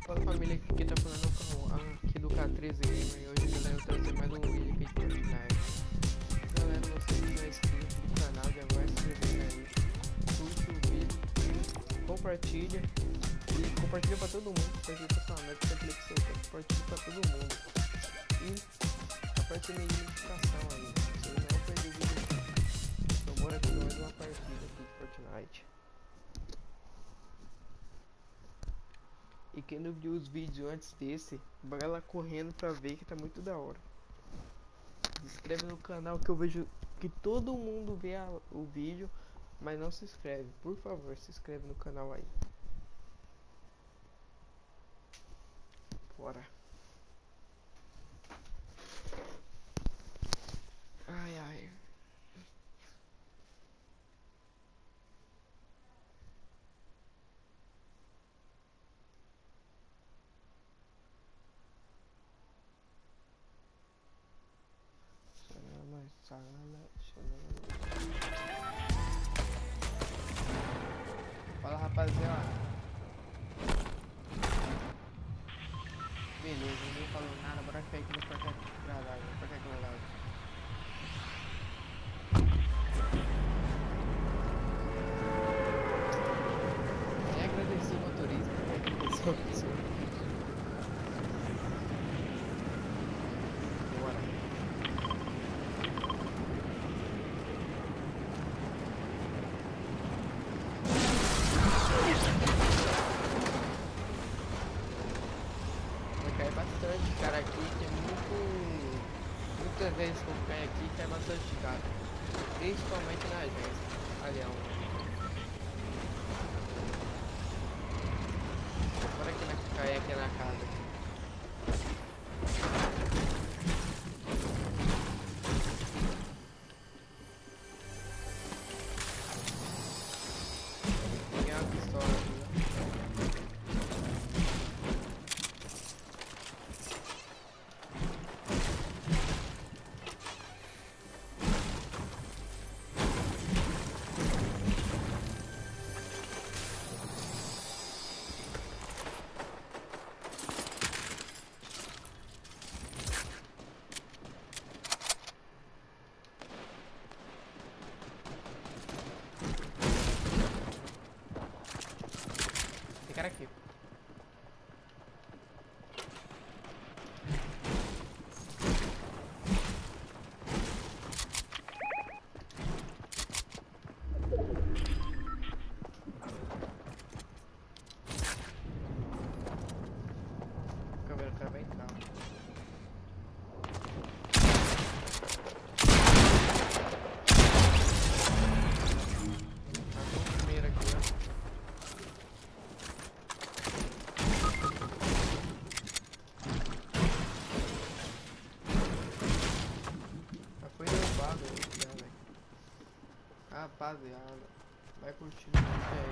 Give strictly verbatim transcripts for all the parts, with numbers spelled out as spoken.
Fala família, aqui tá falando o canal aqui do K treze Gamer e hoje galera eu trazer mais um vídeo aqui de Fortnite. Galera, você que não é inscrito no canal já vai se inscrever aí, curte o vídeo, compartilha e compartilha pra todo mundo, compartilha pra sua meta, compartilha pro seu tempo, compartilha pra todo mundo e compartilha aí a notificação aí, pra você não perder vídeo. Então bora aqui mais uma partida aqui de Fortnite. E quem não viu os vídeos antes desse, vai lá correndo pra ver que tá muito da hora. Se inscreve no canal que eu vejo que todo mundo vê a, o vídeo, mas não se inscreve. Por favor, se inscreve no canal aí. Bora. Ai, ai. Sala, fala rapaziada. Beleza, ninguém falou nada, bora ficar aqui no porta gravado, porta gravado. É agradecer o motorista, é agradecer a pessoa. Bastante cara aqui, tem muito muitas vezes que eu caio aqui que é bastante cara, principalmente na agência. Ali é um bora aqui na cair aqui na casa aqui. Peguei uma pistola aqui, né? Cara aqui. A câmera tá bem calma. Tá bom, primeiro aqui, ó. Rapaziada, vai curtir o vídeo aí.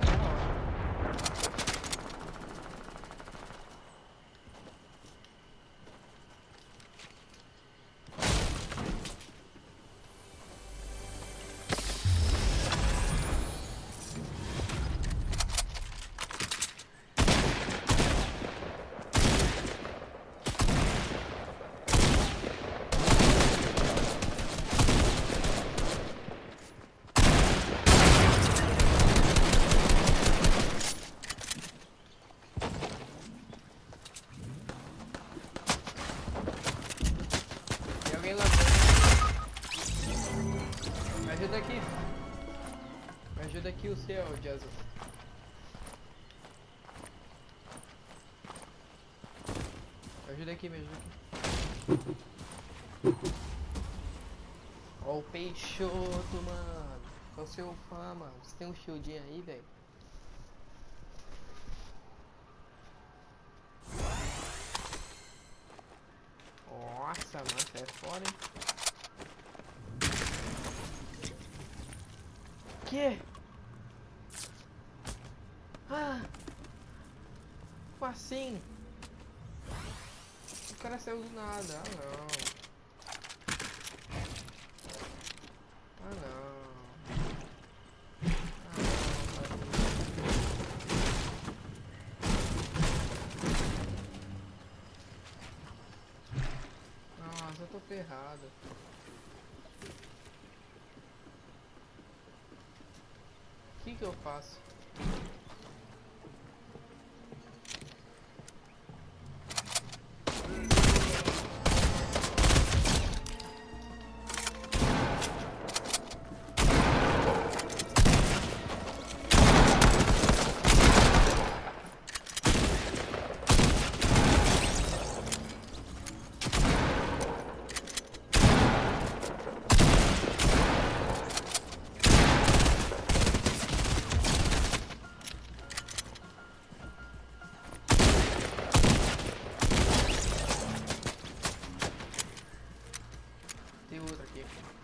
Alguém lá dentro. Me ajuda aqui. Me ajuda aqui o seu, Jesus. Me ajuda aqui, me ajuda aqui. Ó o Peixoto, mano. Sou seu fã, mano. Você tem um shieldinho aí, velho? Nossa, mano, você é foda, hein? Que? Ah! Como assim? O cara saiu do nada. Ah, não. Ah, não. Ah, não, porta errada. O que que eu faço? Tem outra aqui.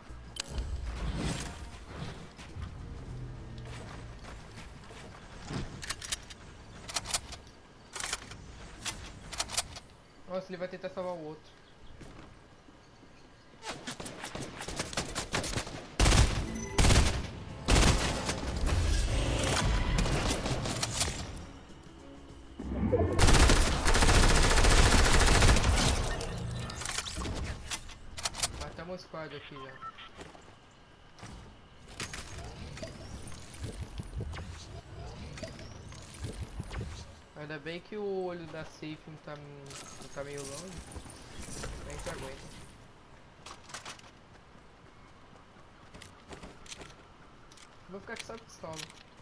Nossa, ele vai tentar salvar o outro. Matamos um squad aqui já. Ainda bem que o olho da safe não tá, não tá meio longe. A gente aguenta. Vou ficar com essa pistola.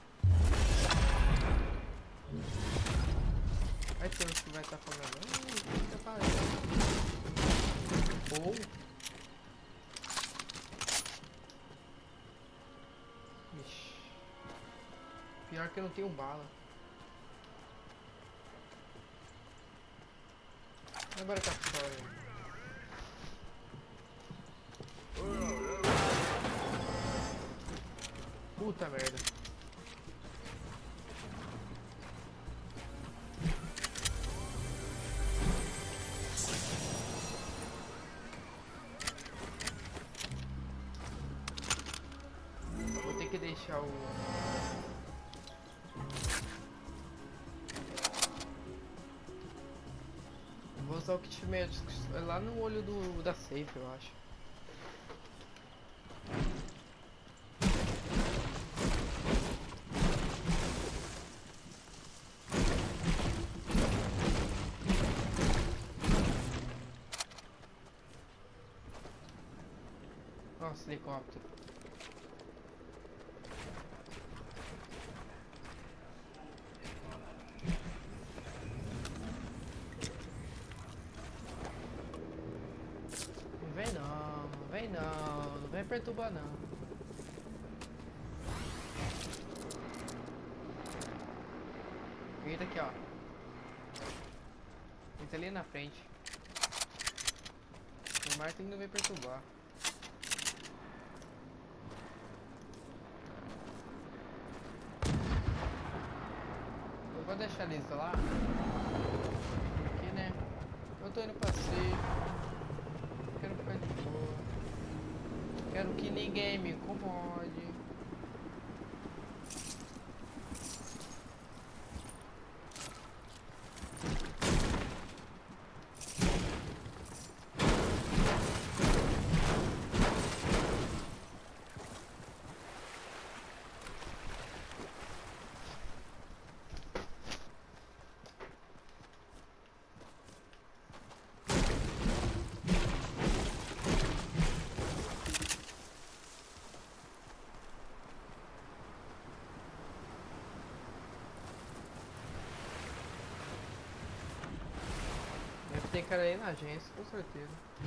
Aí tem uns que vai estar falando. Hum, que tá Ou. Ixi. Pior que eu não tenho bala. Agora tá fora. Puta merda. Vou ter que deixar o... Vou usar o kit médico lá no olho do, da safe, eu acho. Nossa, helicóptero. Não vem não, não vem não, não vem perturbar não. Eita aqui, ó. Entra ali na frente. O Martin não vem perturbar. Eu vou deixar eles lá. Aqui, né? Eu tô indo pra passeio. Quero ficar de boa. Quero que ninguém me incomode. Tem cara aí na agência, com certeza.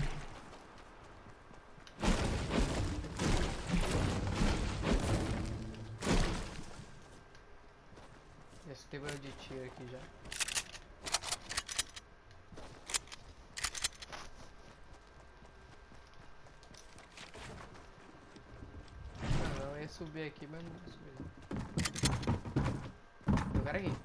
Esse tem de tiro aqui já. Ah, não, eu ia subir aqui, mas não vou subir. Tem um cara aqui.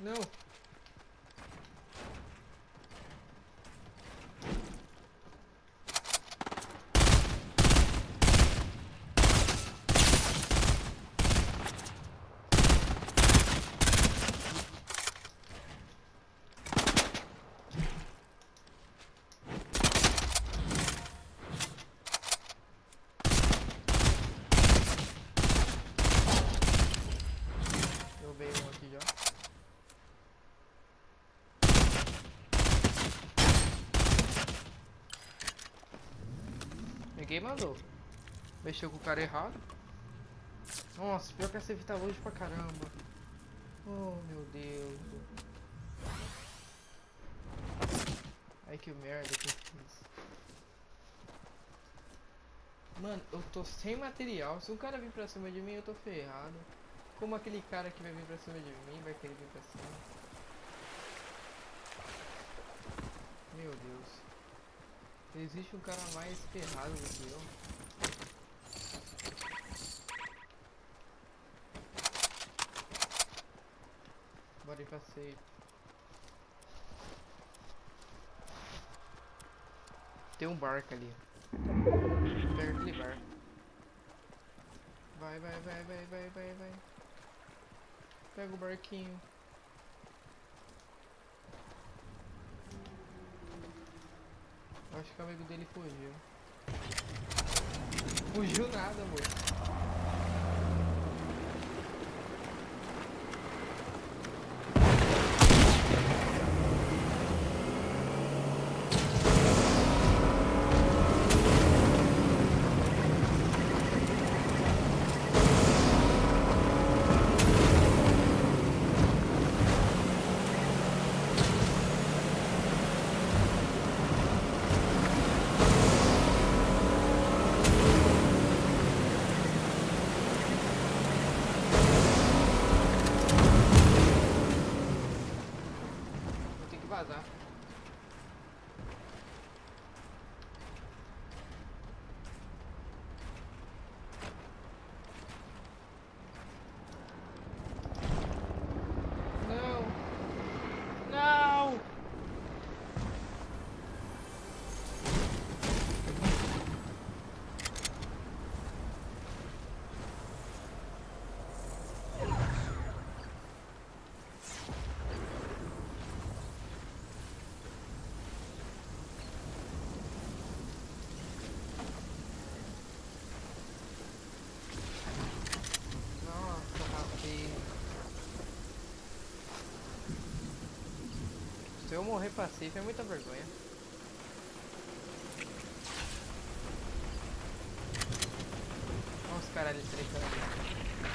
Não. Derrubei um aqui já. Ninguém mandou. Mexeu com o cara errado. Nossa, pior que essa F tá longe pra caramba. Oh meu Deus. Ai que merda que eu fiz. Mano, eu tô sem material. Se um cara vir pra cima de mim, eu tô ferrado. Como aquele cara que vai vir pra cima de mim vai querer vir pra cima. Meu Deus. Existe um cara mais ferrado do que eu. Bora ir pra safe. Tem um barco ali. Pega aquele barco. Vai, vai, vai, vai, vai, vai, vai. Pega o barquinho. Acho que o amigo dele fugiu. Fugiu nada, amor. Vazar. Não. Não. Se eu morrer pra safe é muita vergonha. Olha os caras ali tretando.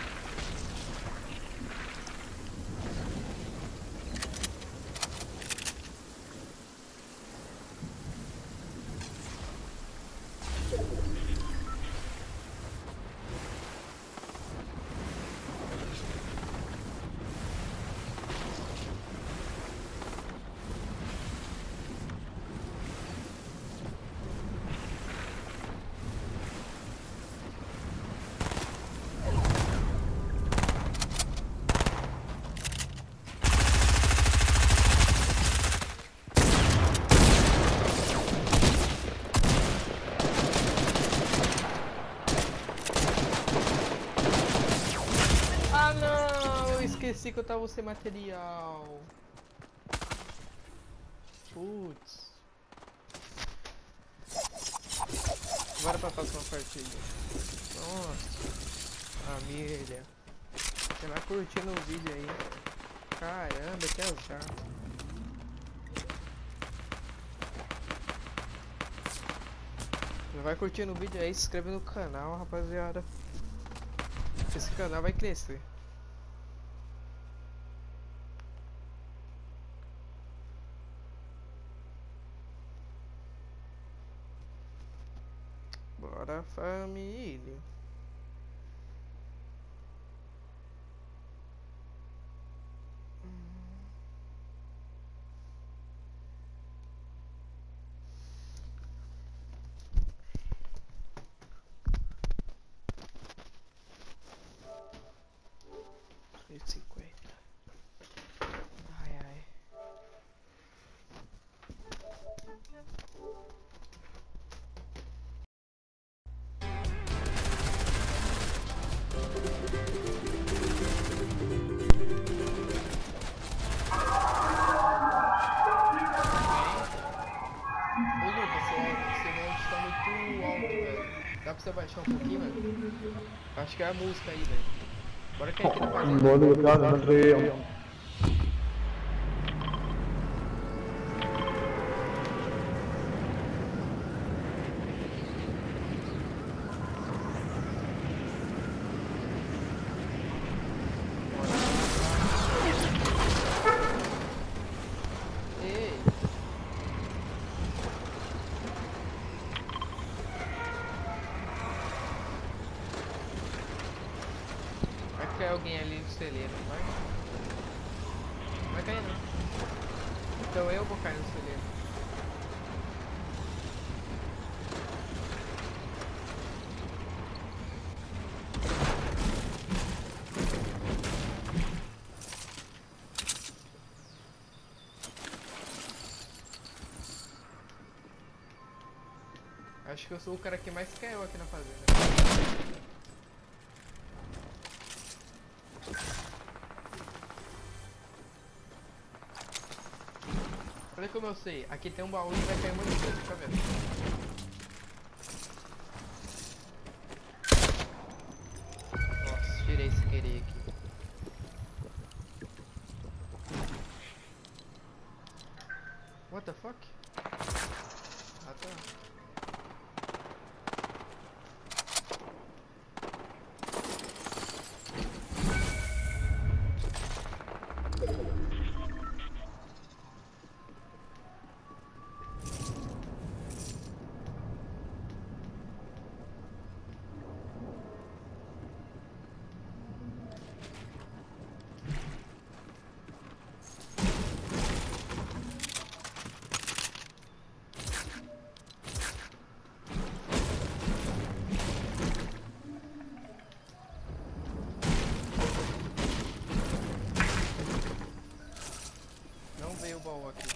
Esqueci que eu tava sem material. Putz. Bora pra próxima partida. Nossa. Família. Você vai curtindo o vídeo aí. Caramba, que azar. Você vai curtindo o vídeo aí, se inscreve no canal, rapaziada. Esse canal vai crescer. Bora, família. três e cinquenta. Dá pra você baixar um pouquinho, mano? Acho que é a música aí, velho. Bora cair aqui na fazenda. Bora, cara, não sei. Tem alguém ali no celeiro, não vai? Não vai cair não. Então eu vou cair no celeiro. Acho que eu sou o cara que mais caiu aqui na fazenda. Olha como eu sei, aqui tem um baú e vai cair um monte de coisa, deixa eu ver. Nossa, tirei esse querer aqui. What the fuck? Ah tá. Veio o baú aqui.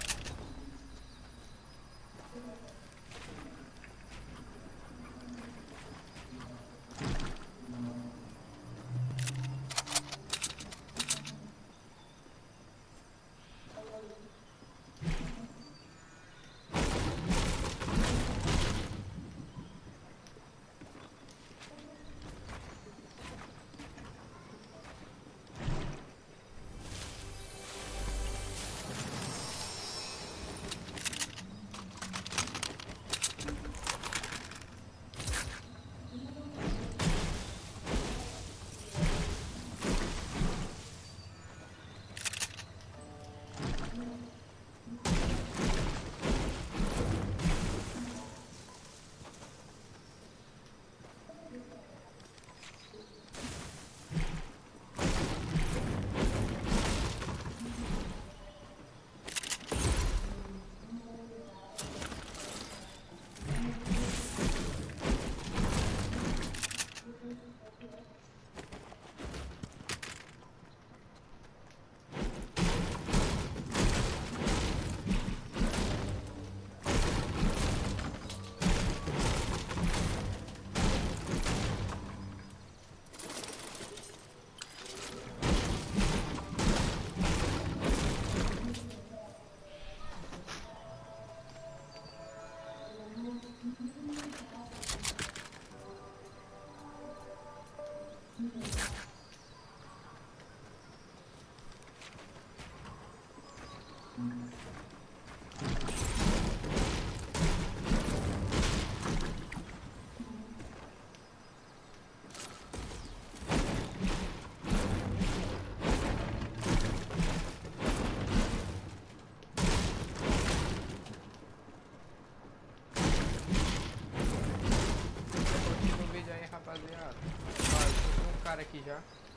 Rapaziada, ó, eu tô com um cara aqui já.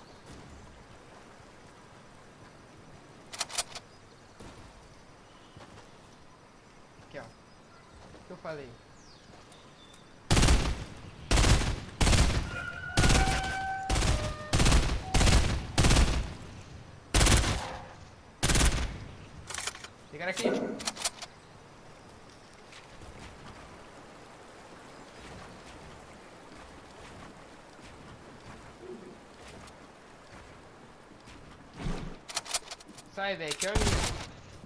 Aqui, ó. O que eu falei? Tem cara aqui. Sai, velho, que é o inimigo.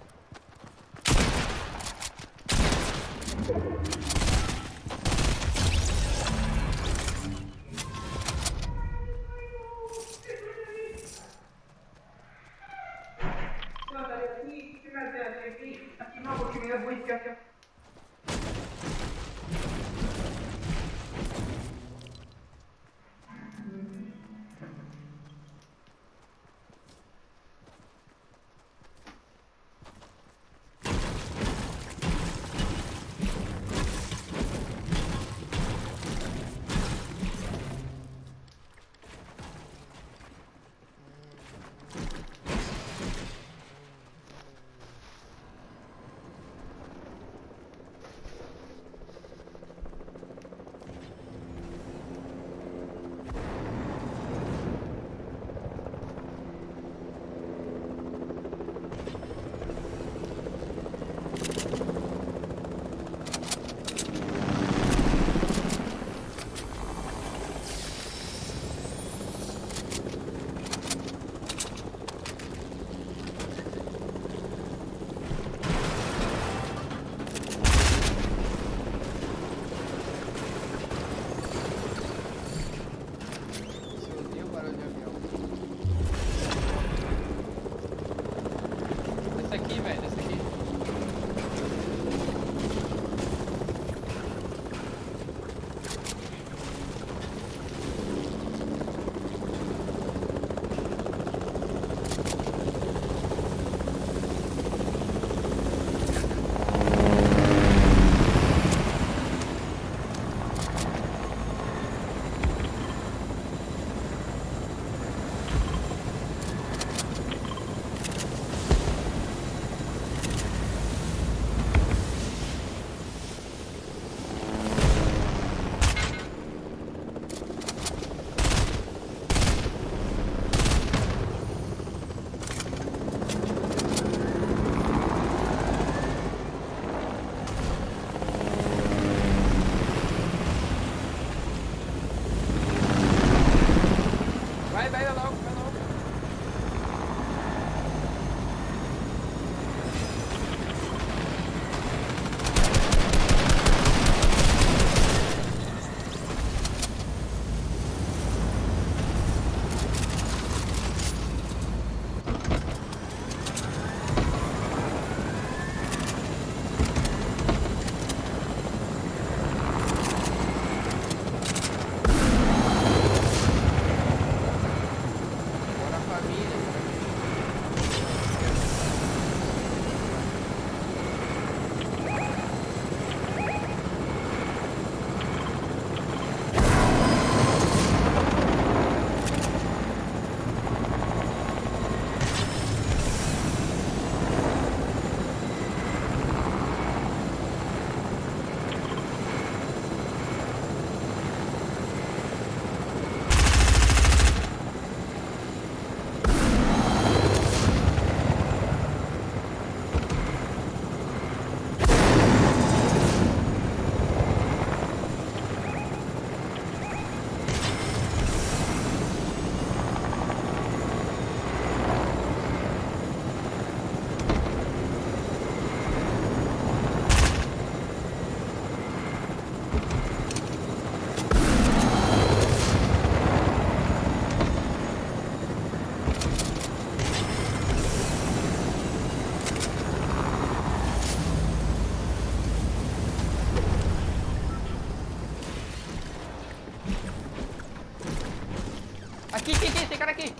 Aqui, aqui, aqui, tem cara aqui.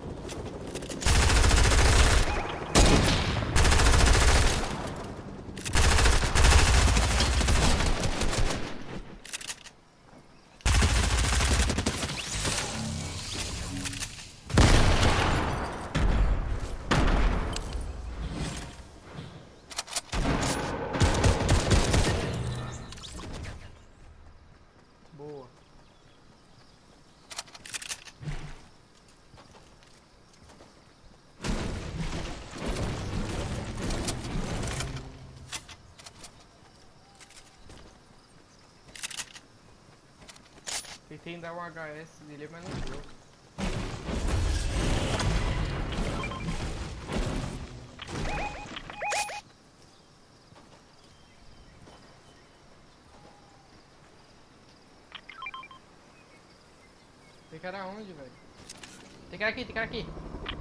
Boa. Tentei dar um H S nele, mas não deu. Tem cara onde, velho? Tem cara aqui, tem cara aqui.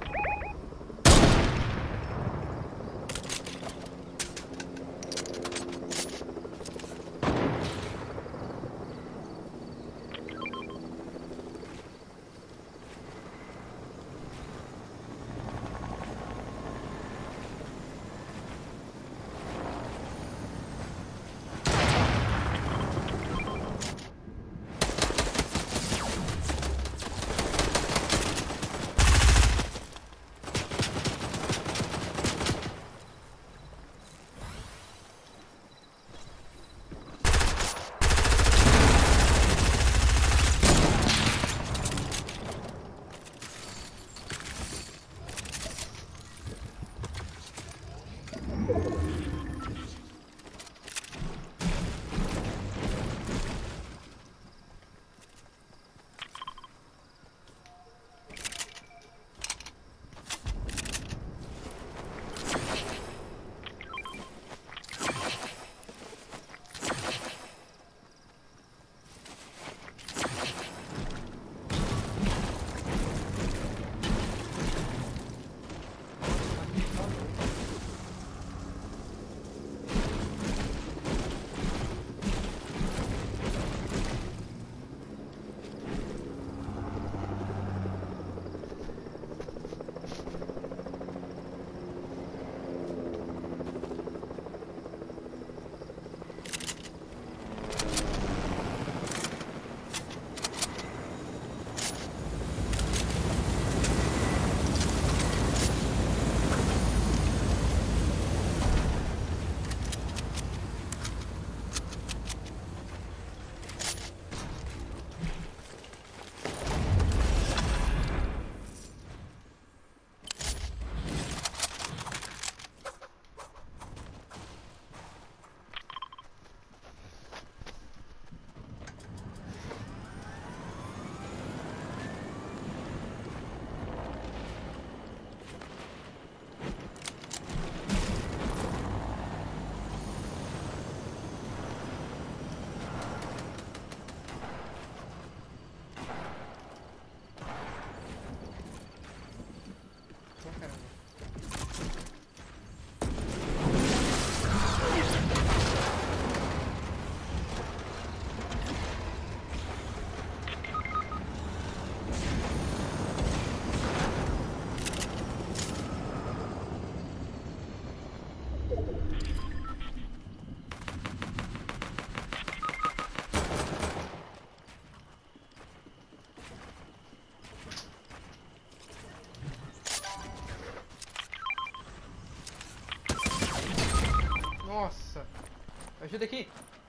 Nossa! Me ajuda aqui!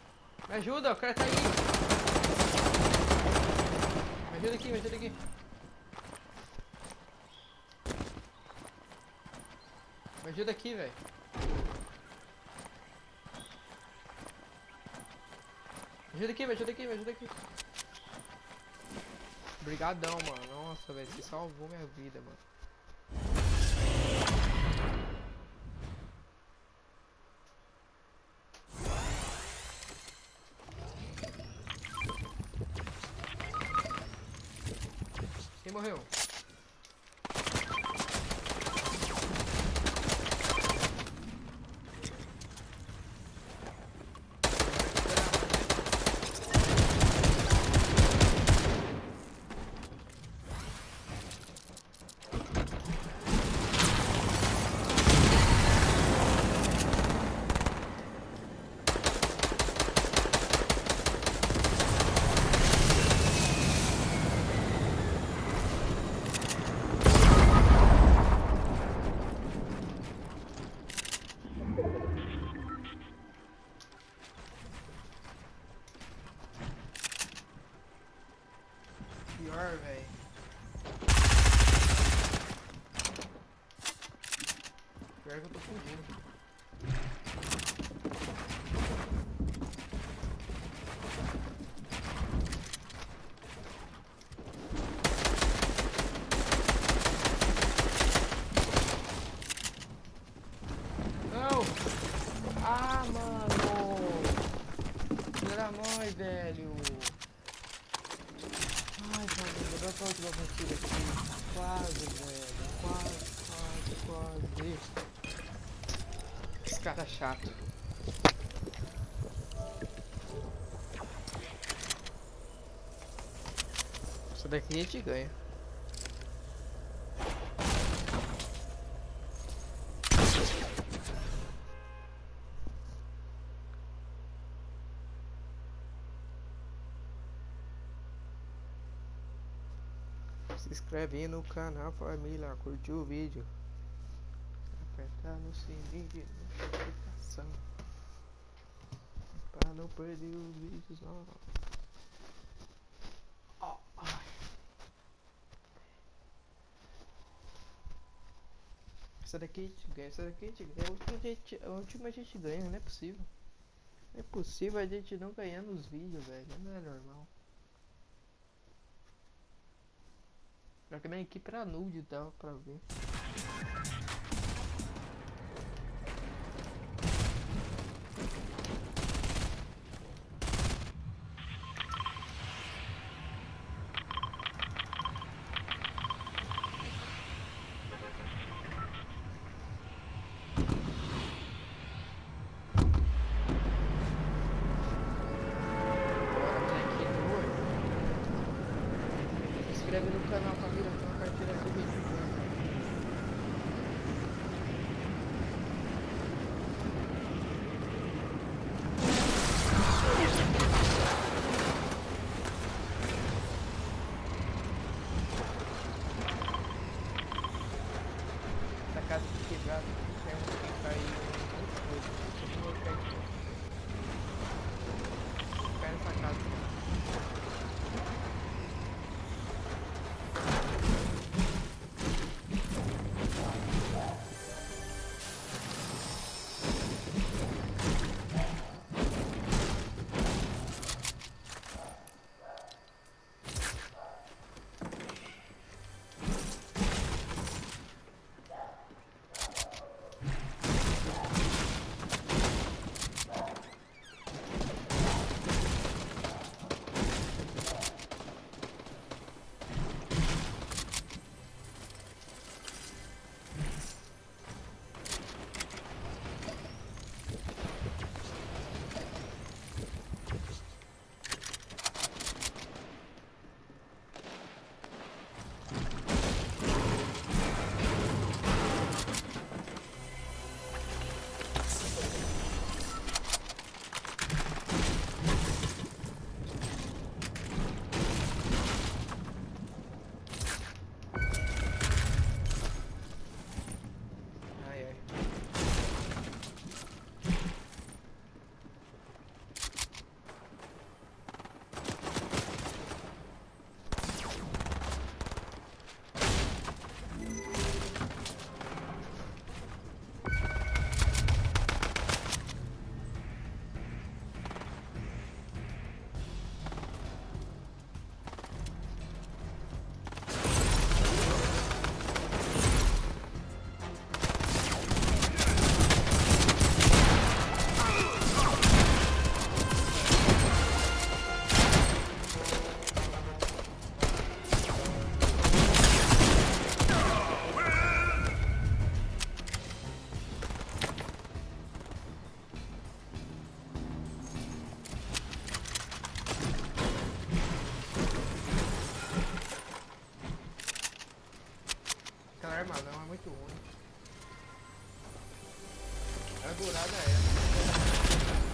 Me ajuda, o cara tá aí! Me ajuda aqui, me ajuda aqui! Me ajuda aqui, velho! Me ajuda aqui, me ajuda aqui, me ajuda aqui! Obrigadão, mano! Nossa, velho, você salvou minha vida, mano! Quem morreu? Pior, velho. Pior que eu tô fugindo. Não! Ah, mano! Filha da mãe, velho! Ai, mano, quase, velho. Quase, quase, quase. Esse cara é chato. Essa daqui a gente ganha. Se inscreve aí no canal, família, curte o vídeo, apertar no sininho de notificação para não perder os vídeos novos. Oh, ai. Essa daqui a gente ganha, essa daqui a gente ganha, a última a gente, a última a gente ganha, não é possível. Não é possível a gente não ganhar nos vídeos, velho, não é normal. Já que minha equipe era nude e tal, pra ver. Se inscreve no canal, família, tem uma carteira de vídeo. Essa casa de quebrada, tem um que caiu muita coisa. Eu vou cair aqui. Cai nessa casa. Armadão é muito ruim. A dourada é essa.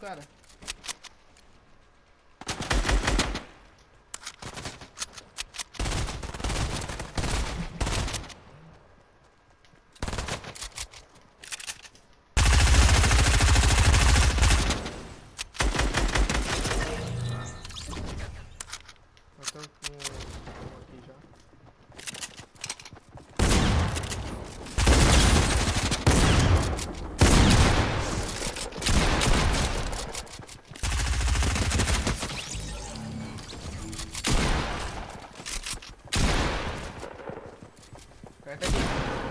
cara. Eu tô com um aqui já. O cara tá aqui.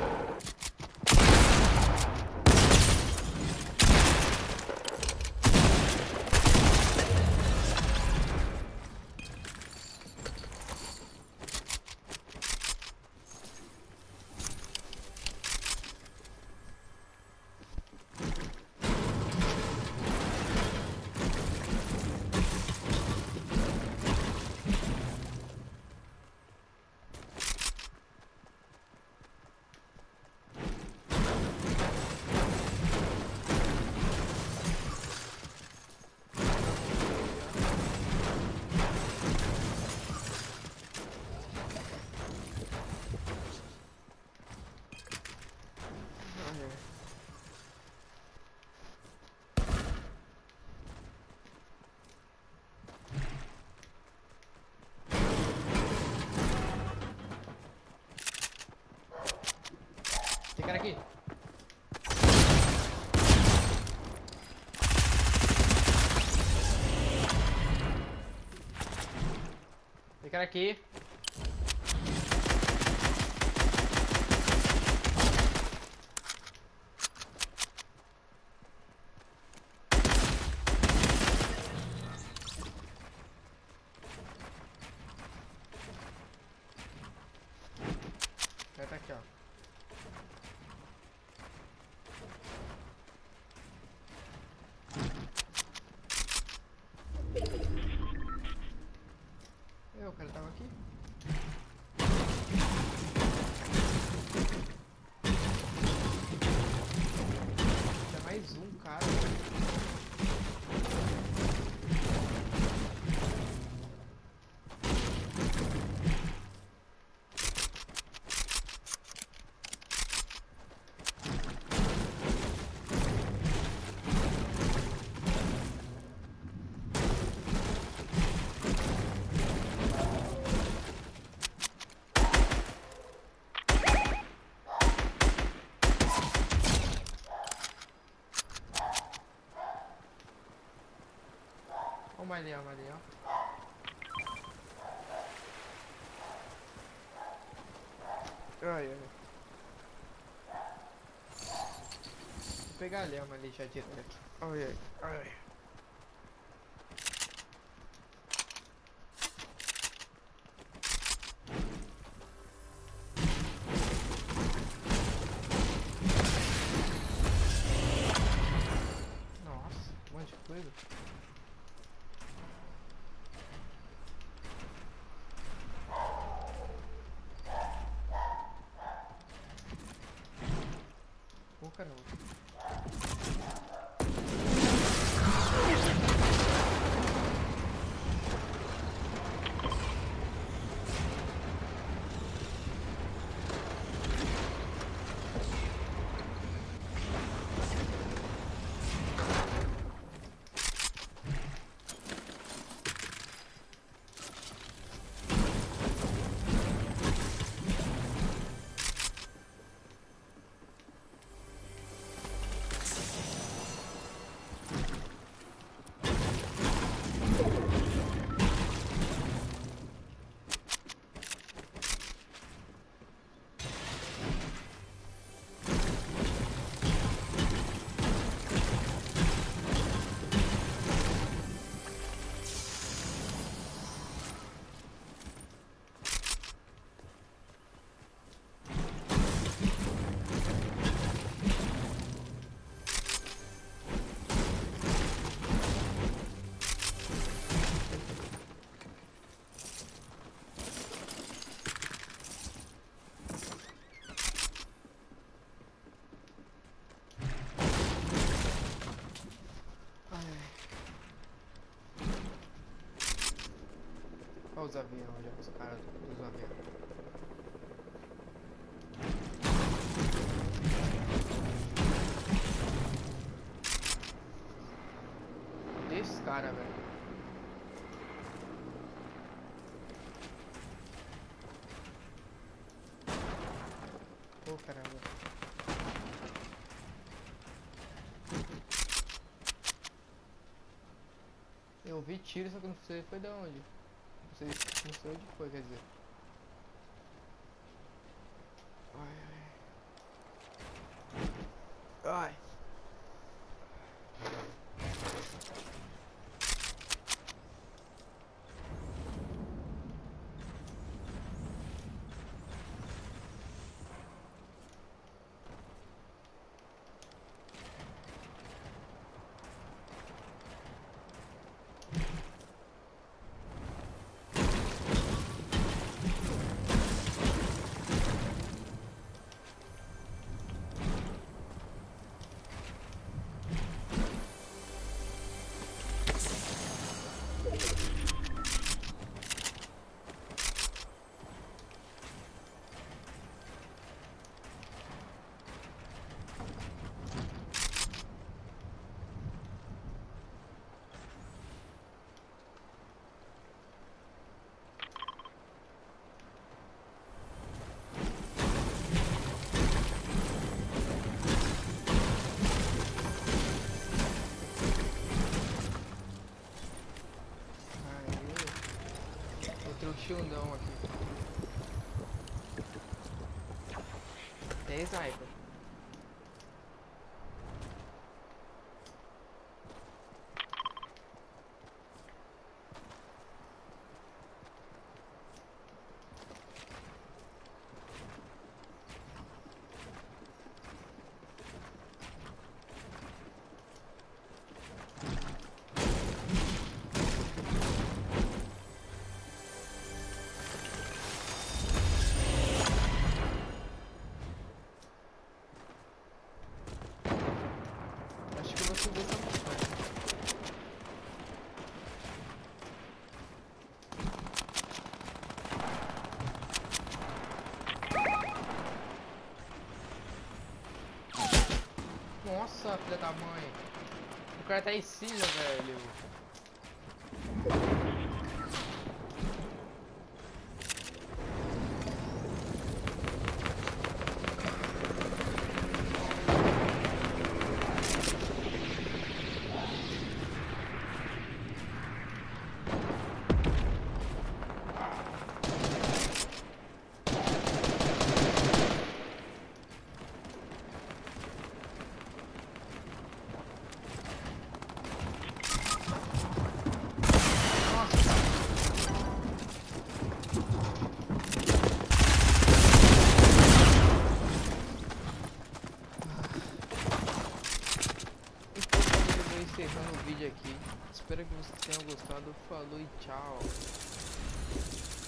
Tem cara aqui. Tem cara aqui. O cara tá aqui, ó. É, o cara tava aqui. Tinha mais um cara. Ó, uma ali, ó, uma ali, ó. Ai, ai. Vou pegar a lhama ali já direto. Ai, ai, ai. Nossa, um monte de coisa. Ô, caramba. os aviões, olha os caras dos aviões. Esse cara, velho. Ô, caramba. Eu ouvi tiro, só que não sei foi de onde. Não sei, não sei onde foi, quer dizer. Ai, ai. Ai. Outro shieldão aqui. Tem sniper. Acho que eu vou subir essa montanha. Nossa, filha da mãe. O cara tá em cima, velho. Encerrando o vídeo aqui. Espero que vocês tenham gostado. Falou e tchau.